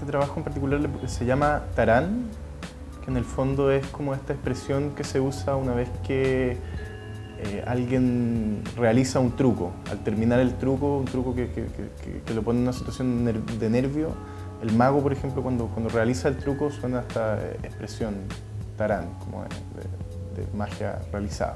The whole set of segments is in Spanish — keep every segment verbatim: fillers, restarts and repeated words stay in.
trabajo en particular se llama Tarán, que en el fondo es como esta expresión que se usa una vez que eh, alguien realiza un truco. Al terminar el truco, un truco que, que, que, que lo pone en una situación de nervio, el mago, por ejemplo, cuando, cuando realiza el truco suena esta expresión Tarán, como de, de magia realizada.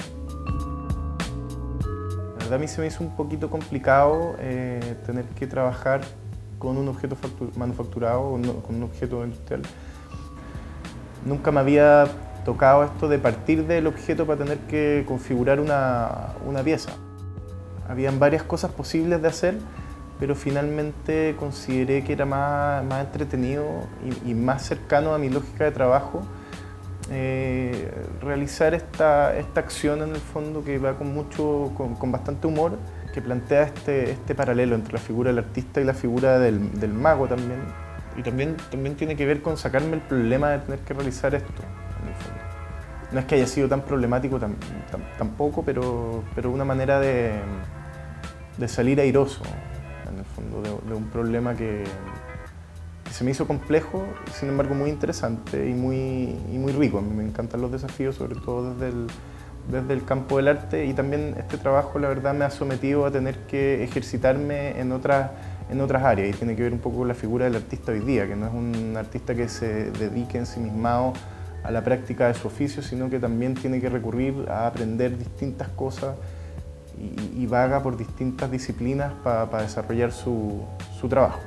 La verdad a mí se me hizo un poquito complicado eh, tener que trabajar con un objeto manufacturado, con un objeto industrial. Nunca me había tocado esto de partir del objeto para tener que configurar una, una pieza. Habían varias cosas posibles de hacer, pero finalmente consideré que era más, más entretenido y, y más cercano a mi lógica de trabajo eh, realizar esta, esta acción en el fondo que va con, mucho, con, con bastante humor, que plantea este, este paralelo entre la figura del artista y la figura del, del mago también. Y también, también tiene que ver con sacarme el problema de tener que realizar esto, en el fondo. No es que haya sido tan problemático tam, tam, tampoco, pero, pero una manera de, de salir airoso, en el fondo, de, de un problema que, que se me hizo complejo, sin embargo muy interesante y muy, y muy rico. A mí me encantan los desafíos, sobre todo desde el, desde el campo del arte, y también este trabajo, la verdad, me ha sometido a tener que ejercitarme en otras, en otras áreas, y tiene que ver un poco con la figura del artista hoy día, que no es un artista que se dedique ensimismado a la práctica de su oficio, sino que también tiene que recurrir a aprender distintas cosas y, y vaga por distintas disciplinas para pa desarrollar su, su trabajo.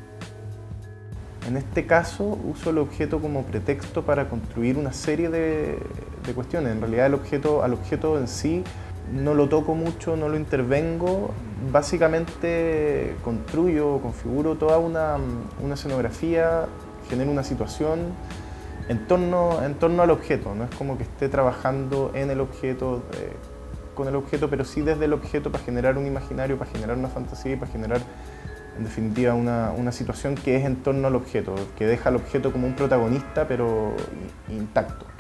En este caso, uso el objeto como pretexto para construir una serie de, de cuestiones. En realidad, el objeto, al objeto en sí no lo toco mucho, no lo intervengo. Básicamente construyo, configuro toda una, una escenografía, genero una situación en torno, en torno al objeto. No es como que esté trabajando en el objeto, eh, con el objeto, pero sí desde el objeto para generar un imaginario, para generar una fantasía y para generar, en definitiva, una, una situación que es en torno al objeto, que deja al objeto como un protagonista, pero intacto.